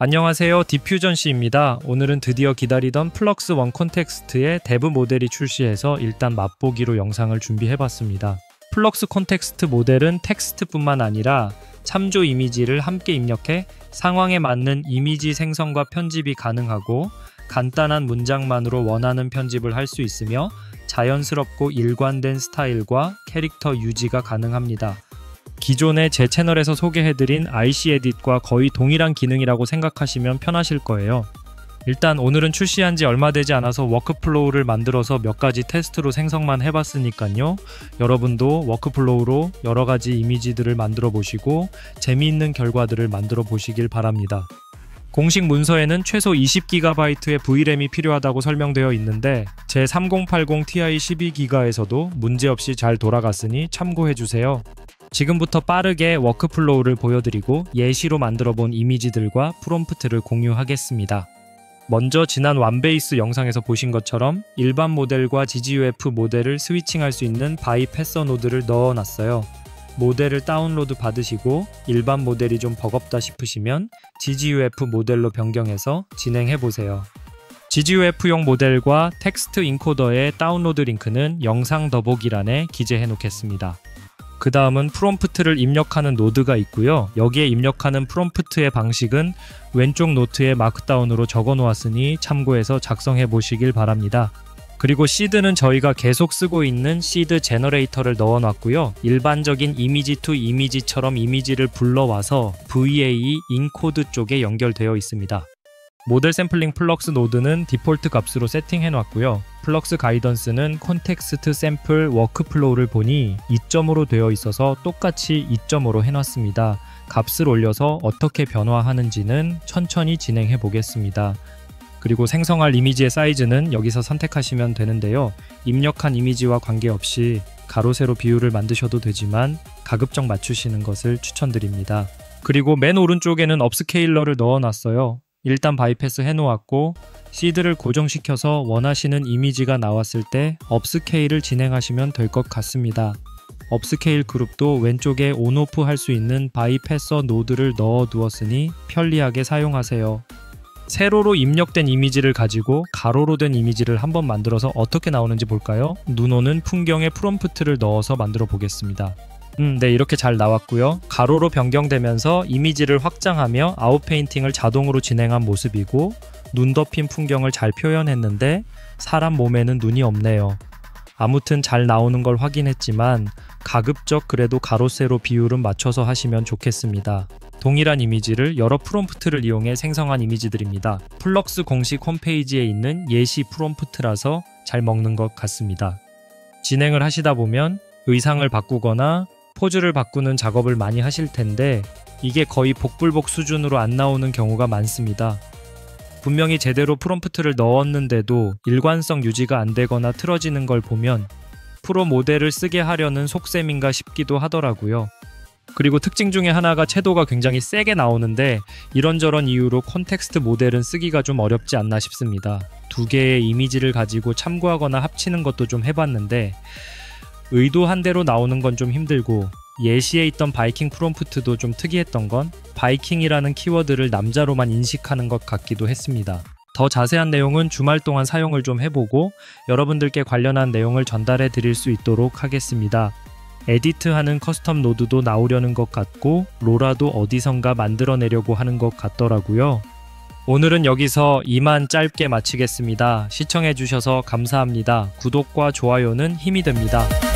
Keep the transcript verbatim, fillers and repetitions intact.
안녕하세요, 디퓨전씨입니다. 오늘은 드디어 기다리던 플럭스 원 콘텍스트의 데브 모델이 출시해서 일단 맛보기로 영상을 준비해봤습니다. 플럭스 콘텍스트 모델은 텍스트뿐만 아니라 참조 이미지를 함께 입력해 상황에 맞는 이미지 생성과 편집이 가능하고 간단한 문장만으로 원하는 편집을 할 수 있으며 자연스럽고 일관된 스타일과 캐릭터 유지가 가능합니다. 기존에 제 채널에서 소개해드린 아이씨 에딧과 거의 동일한 기능이라고 생각하시면 편하실 거예요. 일단 오늘은 출시한 지 얼마 되지 않아서 워크플로우를 만들어서 몇 가지 테스트로 생성만 해봤으니까요. 여러분도 워크플로우로 여러 가지 이미지들을 만들어 보시고 재미있는 결과들을 만들어 보시길 바랍니다. 공식 문서에는 최소 이십 기가바이트의 브이램이 필요하다고 설명되어 있는데 제 삼공팔공 티아이 십이 기가에서도 문제없이 잘 돌아갔으니 참고해주세요. 지금부터 빠르게 워크플로우를 보여드리고 예시로 만들어본 이미지들과 프롬프트를 공유하겠습니다. 먼저 지난 완베이스 영상에서 보신 것처럼 일반 모델과 지지유에프 모델을 스위칭할 수 있는 바이패서 노드를 넣어놨어요. 모델을 다운로드 받으시고 일반 모델이 좀 버겁다 싶으시면 지지유에프 모델로 변경해서 진행해보세요. 지지유에프용 모델과 텍스트 인코더의 다운로드 링크는 영상 더보기란에 기재해 놓겠습니다. 그 다음은 프롬프트를 입력하는 노드가 있고요. 여기에 입력하는 프롬프트의 방식은 왼쪽 노트에 마크다운으로 적어 놓았으니 참고해서 작성해 보시길 바랍니다. 그리고 시드는 저희가 계속 쓰고 있는 시드 제너레이터를 넣어 놨고요. 일반적인 이미지 투 이미지처럼 이미지를 불러와서 브이에이 인코드 쪽에 연결되어 있습니다. 모델 샘플링 플럭스 노드는 디폴트 값으로 세팅해 놨고요. 플럭스 가이던스는 콘텍스트 샘플 워크플로우를 보니 이 점으로 되어 있어서 똑같이 이 점으로 해놨습니다. 값을 올려서 어떻게 변화하는지는 천천히 진행해 보겠습니다. 그리고 생성할 이미지의 사이즈는 여기서 선택하시면 되는데요. 입력한 이미지와 관계없이 가로 세로 비율을 만드셔도 되지만 가급적 맞추시는 것을 추천드립니다. 그리고 맨 오른쪽에는 업스케일러를 넣어놨어요. 일단 바이패스 해놓았고 시드를 고정시켜서 원하시는 이미지가 나왔을 때 업스케일을 진행하시면 될 것 같습니다. 업스케일 그룹도 왼쪽에 온오프 할 수 있는 바이패서 노드를 넣어 두었으니 편리하게 사용하세요. 세로로 입력된 이미지를 가지고 가로로 된 이미지를 한번 만들어서 어떻게 나오는지 볼까요? 눈 오는 풍경의 프롬프트를 넣어서 만들어 보겠습니다. 음, 네, 이렇게 잘 나왔고요. 가로로 변경되면서 이미지를 확장하며 아웃페인팅을 자동으로 진행한 모습이고 눈 덮인 풍경을 잘 표현했는데 사람 몸에는 눈이 없네요. 아무튼 잘 나오는 걸 확인했지만 가급적 그래도 가로 세로 비율은 맞춰서 하시면 좋겠습니다. 동일한 이미지를 여러 프롬프트를 이용해 생성한 이미지들입니다. 플럭스 공식 홈페이지에 있는 예시 프롬프트라서 잘 먹는 것 같습니다. 진행을 하시다 보면 의상을 바꾸거나 포즈를 바꾸는 작업을 많이 하실 텐데 이게 거의 복불복 수준으로 안 나오는 경우가 많습니다. 분명히 제대로 프롬프트를 넣었는데도 일관성 유지가 안 되거나 틀어지는 걸 보면 프로 모델을 쓰게 하려는 속셈인가 싶기도 하더라고요. 그리고 특징 중에 하나가 채도가 굉장히 세게 나오는데 이런저런 이유로 콘텍스트 모델은 쓰기가 좀 어렵지 않나 싶습니다. 두 개의 이미지를 가지고 참고하거나 합치는 것도 좀 해봤는데 의도한 대로 나오는 건 좀 힘들고 예시에 있던 바이킹 프롬프트도 좀 특이했던 건 바이킹이라는 키워드를 남자로만 인식하는 것 같기도 했습니다. 더 자세한 내용은 주말 동안 사용을 좀 해보고 여러분들께 관련한 내용을 전달해 드릴 수 있도록 하겠습니다. 에디트하는 커스텀 노드도 나오려는 것 같고 로라도 어디선가 만들어내려고 하는 것 같더라고요. 오늘은 여기서 이만 짧게 마치겠습니다. 시청해주셔서 감사합니다. 구독과 좋아요는 힘이 됩니다.